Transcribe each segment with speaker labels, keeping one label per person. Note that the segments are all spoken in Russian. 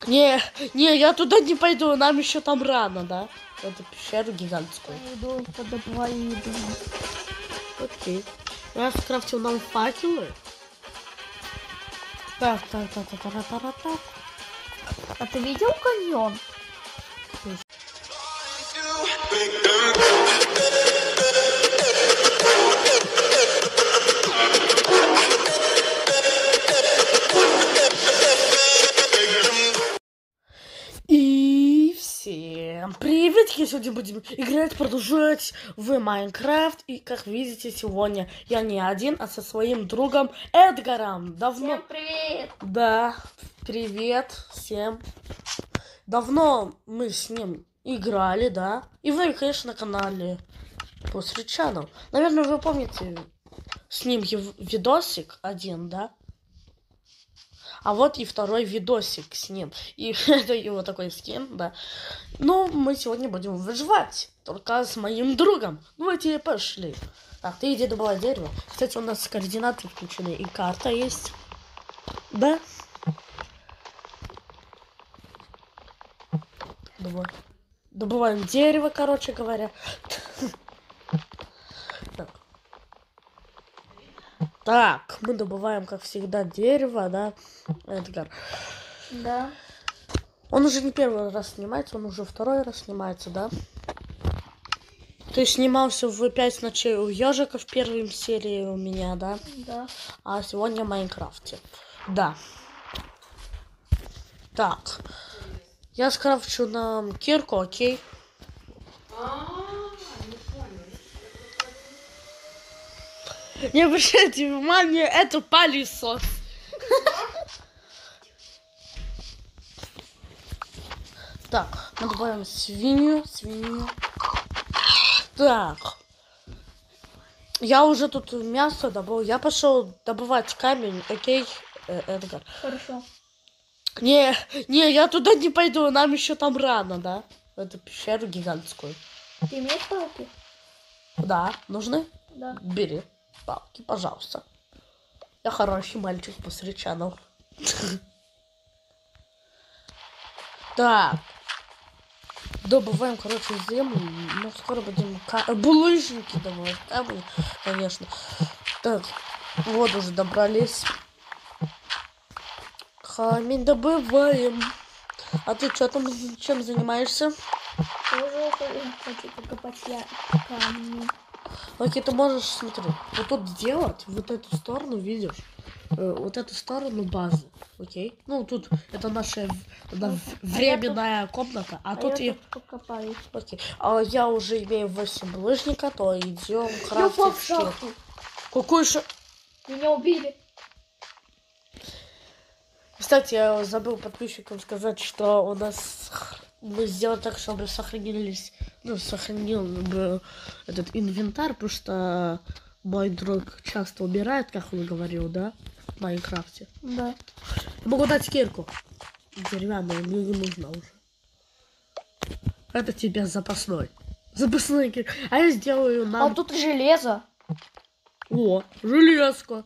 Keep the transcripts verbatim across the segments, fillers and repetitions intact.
Speaker 1: Не, не, я туда не пойду, нам еще там рано, да? Эту пещеру гигантскую.
Speaker 2: Я иду подобываю еду.
Speaker 1: Окей. Я скрафтил нам факелы. Так, так, так, так, так, так, так.
Speaker 2: А ты видел каньон?
Speaker 1: И всем привет! Сегодня будем играть, продолжать в Майнкрафт. И как видите, сегодня я не один, а со своим другом Эдгаром. Давно...
Speaker 2: Всем привет!
Speaker 1: Да, привет всем. Давно мы с ним играли, да? И вы, конечно, на канале После Channel. Наверное, вы помните с ним видосик один, да? А вот и второй видосик с ним. И это его такой скин, да. Ну, мы сегодня будем выживать. Только с моим другом. Давайте пошли. Так, ты иди добывай дерево. Кстати, у нас координаты включены. И карта есть. Да? Добывай. Добываем дерево, короче говоря. Так. Так, мы добываем, как всегда, дерево, да, Эдгар?
Speaker 2: Да.
Speaker 1: Он уже не первый раз снимается, он уже второй раз снимается, да? Ты снимался в пять ночей у ежика в первой серии у меня, да?
Speaker 2: Да.
Speaker 1: А сегодня в Майнкрафте. Да. Так. Я скрафчу нам кирку, окей? Не обращайте внимания, это пылесос. Так, мы добавим свинью, свинью. Так. Я уже тут мясо добыл. Я пошел добывать камень, окей, Эдгар?
Speaker 2: Хорошо.
Speaker 1: Не, не, я туда не пойду, нам еще там рано, да? Эту пещеру гигантскую.
Speaker 2: Ты имеешь палки?
Speaker 1: Да, нужны?
Speaker 2: Да.
Speaker 1: Бери палки, пожалуйста. Я хороший мальчик После Channel. Так. Добываем, короче, землю. Ну, скоро будем ка- булыжники добывать. Камни, конечно. Так, вот уже добрались. Камень добываем. А ты что там, чем занимаешься?
Speaker 2: Тоже хочу покопать я камни.
Speaker 1: Окей, ты можешь, смотри, вот тут сделать, вот эту сторону, видишь? Э, вот эту сторону базы, окей? Ну, тут это наша да, временная а комната, а,
Speaker 2: а
Speaker 1: тут
Speaker 2: я
Speaker 1: и...
Speaker 2: тут покопаю.
Speaker 1: Окей, а я уже имею восемь булыжника, то идем
Speaker 2: Я упал в
Speaker 1: крафтить.
Speaker 2: шахту.
Speaker 1: Какую ша...
Speaker 2: Меня убили.
Speaker 1: Кстати, я забыл подписчикам сказать, что у нас... Мы сделали так, чтобы сохранились... Ну, сохранил бы этот инвентарь, потому что мой друг часто умирает, как он говорил, да? В Майнкрафте.
Speaker 2: Да.
Speaker 1: Я могу дать кирку. Деревянную, мне не нужно уже. Это тебе запасной. Запасной кирка. А я сделаю нам...
Speaker 2: А тут железо.
Speaker 1: О, железка.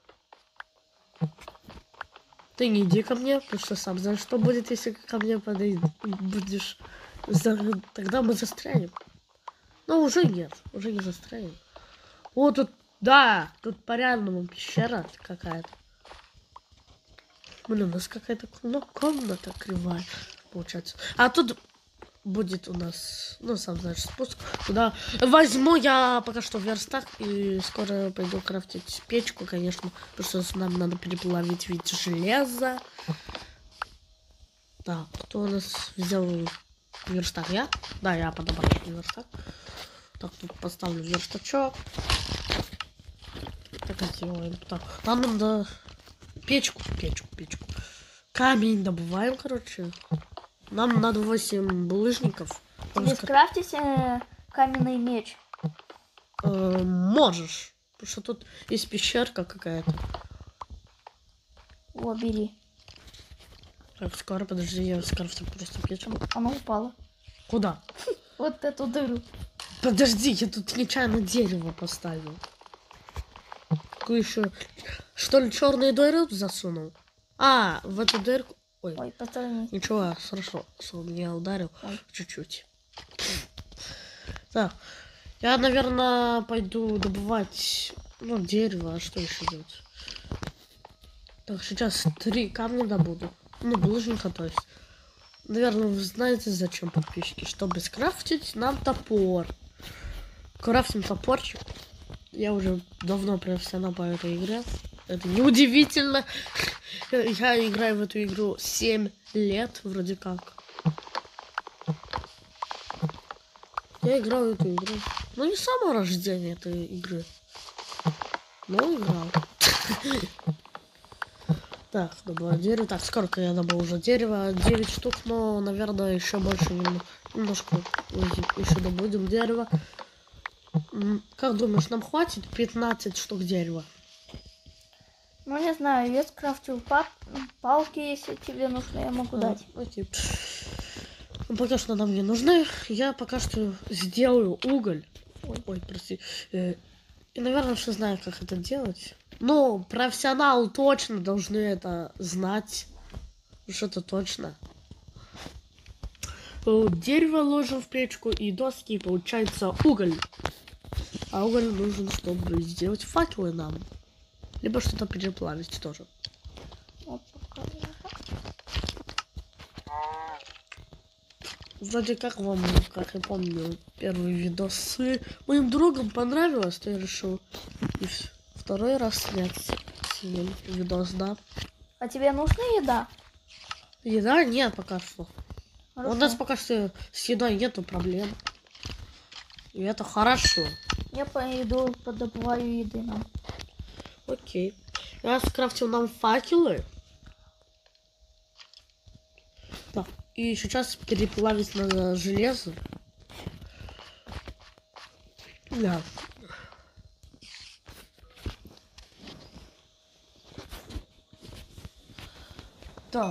Speaker 1: Ты не иди ко мне, потому что сам знаешь, что будет, если ко мне подойдешь. Будешь... Тогда мы застрянем. Но уже нет, уже не застрянем. О, тут, да, тут по-реальному пещера какая-то. Блин, у нас какая-то ну, комната кривая, получается. А тут будет у нас, ну, сам знаешь, спуск. Туда возьму я пока что верстак и скоро пойду крафтить печку, конечно. Потому что нам надо переплавить вид железа. Так, кто у нас взял верстак? Я? Да, я подобрал верстак. Так, тут поставлю верстачок. Так, сделаем. Так, нам надо печку, печку, печку. Камень добываем, короче. Нам надо восемь булыжников.
Speaker 2: Не скрафтить э, каменный меч.
Speaker 1: Э, можешь. Потому что тут есть пещерка какая-то.
Speaker 2: О, бери.
Speaker 1: Так, скоро, подожди, я скрафтил просто печку.
Speaker 2: Она упала.
Speaker 1: Куда?
Speaker 2: Вот эту дыру.
Speaker 1: Подожди, я тут нечаянно дерево поставил. Какую еще? Что ли, черную дыру засунул? А, в эту дырку. Ой,
Speaker 2: Ой, посторонись.
Speaker 1: ничего, хорошо, что он меня ударил
Speaker 2: Ой.
Speaker 1: чуть-чуть. Так, я, наверное, пойду добывать, ну, дерево, а что еще делать? Так, сейчас три камня добуду. Ну, булыжника, то есть. Наверное, вы знаете, зачем подписчики? Чтобы скрафтить нам топор. Крафтим топорчик. Я уже давно профессионал по этой игре. Это неудивительно. Я играю в эту игру семь лет, вроде как. Я играю в эту игру. Ну, не с самого рождения этой игры. Но играл. Так, добываю дерево. Так, сколько я добыл уже дерева? девять штук, но, наверное, еще больше немножко еще добудем дерева. Как думаешь, нам хватит пятнадцать штук дерева?
Speaker 2: Ну, не знаю, я скрафтил пал палки, если тебе нужно, я могу
Speaker 1: А,
Speaker 2: дать.
Speaker 1: окей. Ну, пока что нам не нужны. Я пока что сделаю уголь. Ой, ой, прости. Э, и, наверное, все знают, как это делать. Ну, профессионалы точно должны это знать. Что-то точно. Дерево ложим в печку и доски, и получается уголь. А уголь нужен, чтобы сделать факелы нам. Либо что-то переплавить тоже.
Speaker 2: Вот,
Speaker 1: Вроде как вам, как я помню, первый видос с моим другом понравилось, то я решил и второй раз снять с ним видос, да.
Speaker 2: а тебе нужна еда?
Speaker 1: Еда нет пока что.
Speaker 2: Хорошо.
Speaker 1: У нас пока что с едой нету проблем. И это хорошо.
Speaker 2: Я пойду подобываю еды нам.
Speaker 1: Окей. Я скрафтил нам факелы. Так. И сейчас переплавить надо железо. Да. Так.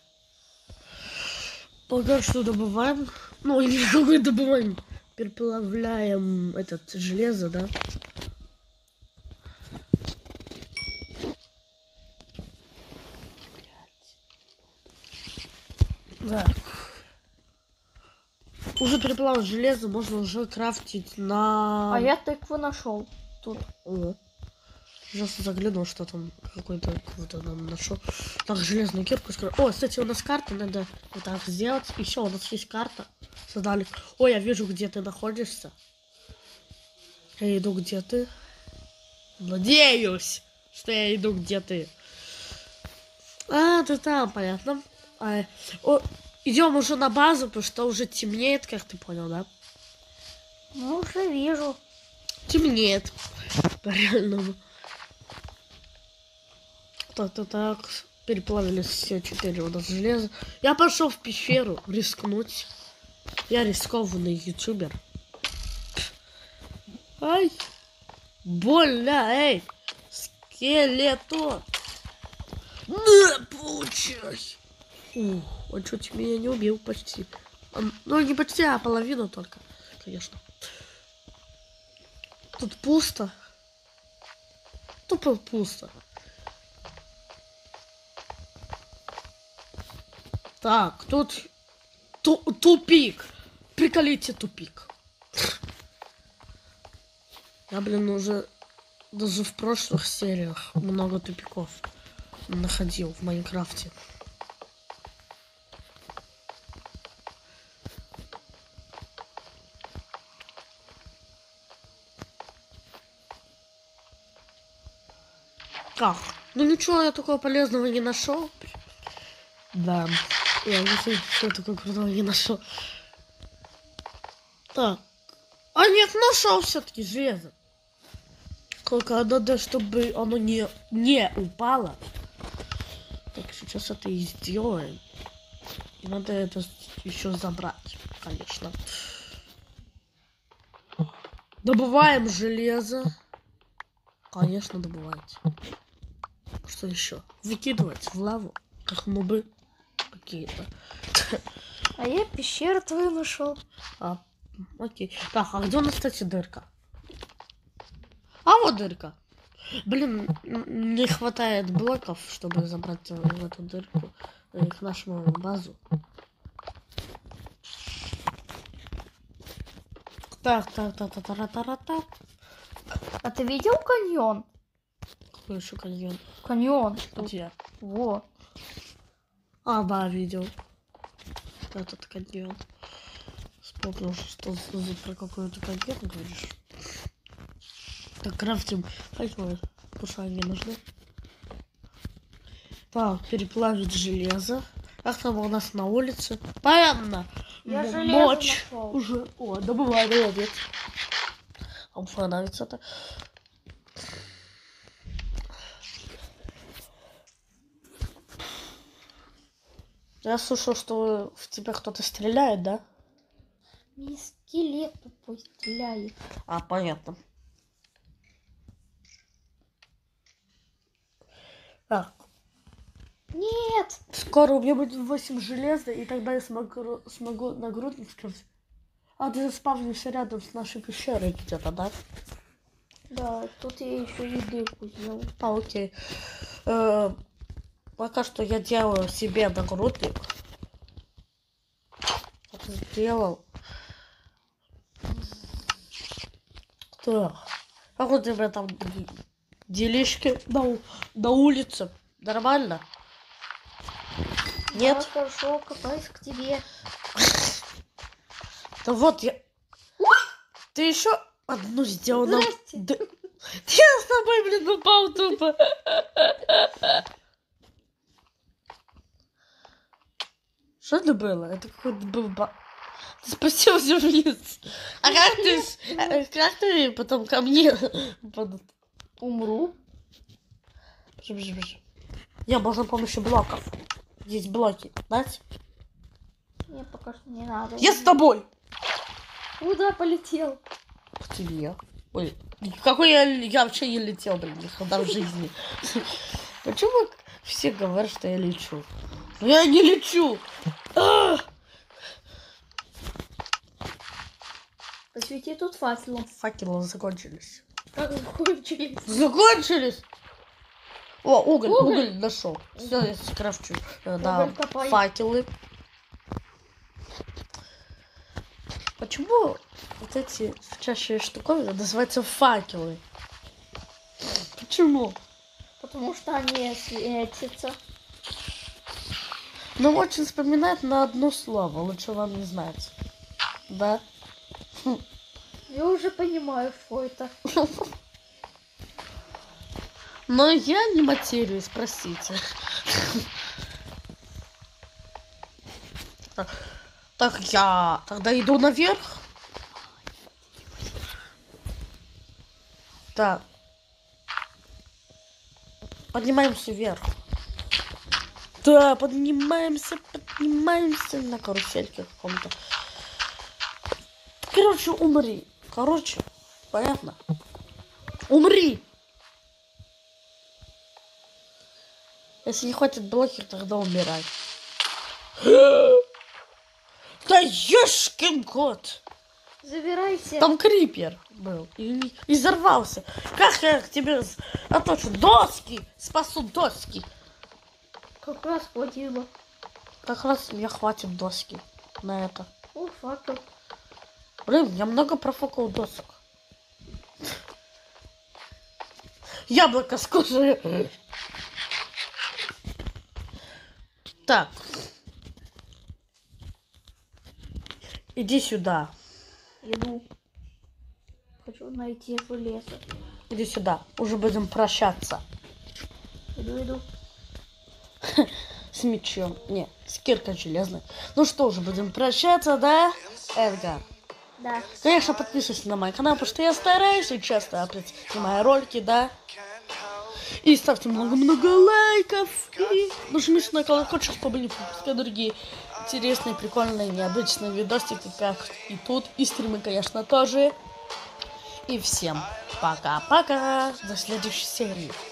Speaker 1: Пока что добываем. Ну, или какой добываем. Переплавляем этот железо, да? Да. Уже переплавил железо, можно уже крафтить на...
Speaker 2: А я тыкву нашел тут.
Speaker 1: О. Сейчас загляну, что там какой-то какой-то нам нашел. Так, железную кирку скоро. О, кстати, у нас карта, надо вот так сделать. Еще у нас есть карта. Создали. Ой, я вижу, где ты находишься. Я иду, где ты. Надеюсь, что я иду, где ты. А, ты там, понятно. А, о, идем уже на базу, потому что уже темнеет, как ты понял, да?
Speaker 2: Ну, уже вижу.
Speaker 1: Темнеет. По-реальному. Так, так, так. Переплавили все четыре у нас железа. Я пошел в пещеру рискнуть. Я рискованный ютубер. Ай! Больно, эй! Скелетон! На, получай! Ух, он чуть меня не убил почти. Он, ну, не почти, а половину только, конечно. Тут пусто. Тупо пусто. Так, тут ту тупик. Приколите тупик. Я, блин, уже даже в прошлых сериях много тупиков находил в Майнкрафте. Как? Ну ничего, я такого полезного не нашел. Да. Я ничего такого крутого не нашел. Так. А нет, нашел все-таки железо. Только надо, чтобы оно не, не упало. Так, сейчас это и сделаем. И надо это еще забрать, конечно. Добываем железо. Конечно, добывайте. Что еще? Выкидывать в лаву, как нубы какие-то.
Speaker 2: А я пещеру твою нашел.
Speaker 1: А, окей. Так, а где у нас, кстати, дырка? А вот дырка. Блин, не хватает блоков, чтобы забрать в эту дырку. э, к нашему базу. Так, так, так, так, так, так, так.
Speaker 2: А ты видел каньон?
Speaker 1: Какой еще каньон?
Speaker 2: Каньон. Тут.
Speaker 1: Где?
Speaker 2: Во.
Speaker 1: А, да, видел. Этот каньон. Вспомнил, что за- про какой-то каньон говоришь. Так, крафтим. Какой? Пусть они нужны. Так, переплавить железо. Как там у нас на улице? Понятно.
Speaker 2: Я
Speaker 1: М-
Speaker 2: железо
Speaker 1: Ночь
Speaker 2: нашел.
Speaker 1: уже. О, добывай, молодец. А мне нравится это. Я слышал, что в тебя кто-то стреляет, да?
Speaker 2: Мне скелет тупой стреляет.
Speaker 1: А, понятно. Так,
Speaker 2: Нет!
Speaker 1: скоро у меня будет восемь железа, и тогда я смогу, смогу нагрудник скрафтить. А ты заспавнишься рядом с нашей пещерой где-то, да?
Speaker 2: Да, тут я еще и дырку сделал.
Speaker 1: А, окей. Э, пока что я делаю себе нагрудник. Это сделал. Так. Как у тебя там делишки на, у- на улице? Нормально? Нет?
Speaker 2: Да, хорошо, копаюсь к тебе.
Speaker 1: Да вот я... Ты еще одну сделал. нам-
Speaker 2: Здрасте.
Speaker 1: Да- Я с тобой, блин, упал тупо. Что это было? Это какой-то был ба... Ты спустился вниз. А как ты... с- э, Как ты потом ко мне... под-
Speaker 2: Умру.
Speaker 1: Бежи, бежи, бежи. Я можно с помощью блоков. Есть блоки. Дать?
Speaker 2: Мне пока что не надо.
Speaker 1: Я с тобой.
Speaker 2: Куда полетел?
Speaker 1: К тебе. Ой, какой я, я вообще не летел, блин, никогда в жизни. Почему все говорят, что я лечу? Но я не лечу. А!
Speaker 2: Посвети тут факелом.
Speaker 1: Факелы закончились.
Speaker 2: Как закончились?
Speaker 1: Закончились? О, уголь,
Speaker 2: Уголь?
Speaker 1: уголь нашел. Все, я скрафчу. Э, Да,
Speaker 2: Уголь копай.
Speaker 1: факелы. Почему вот эти чаще штуковины называются факелы? Почему?
Speaker 2: Потому что они светятся.
Speaker 1: Ну, очень вспоминает на одно слово. Лучше вам не знать. Да?
Speaker 2: Я уже понимаю, что это.
Speaker 1: Но я не материусь, простите. Так, так, я тогда иду наверх. Так. Поднимаемся вверх. Да, поднимаемся, поднимаемся на карусельке каком-то. Короче, умри. Короче, понятно? Умри! Если не хватит блокер, тогда умирай. Да ешкин кот!
Speaker 2: Забирайся.
Speaker 1: Там крипер был и, и взорвался. Как я к тебе с- оточу? Доски! Спасу доски!
Speaker 2: Как раз хватило.
Speaker 1: Как раз мне хватит доски на это.
Speaker 2: О, факел.
Speaker 1: Блин, я много профукал досок. Яблоко скушаю. Так. Иди сюда.
Speaker 2: Иду. Хочу найти железо.
Speaker 1: Иди сюда. Уже будем прощаться.
Speaker 2: Иду, иду.
Speaker 1: С мечом. Не, с киркой железной. Ну что же, будем прощаться, да, Эдгар?
Speaker 2: Да.
Speaker 1: Конечно, подписывайся на мой канал, потому что я стараюсь и часто опять снимаю ролики, да? И ставьте много-много лайков. И нажмите на колокольчик, чтобы не пропускать другие интересные, прикольные, необычные видосики, как и тут. И стримы, конечно, тоже. И всем пока-пока. До следующей серии.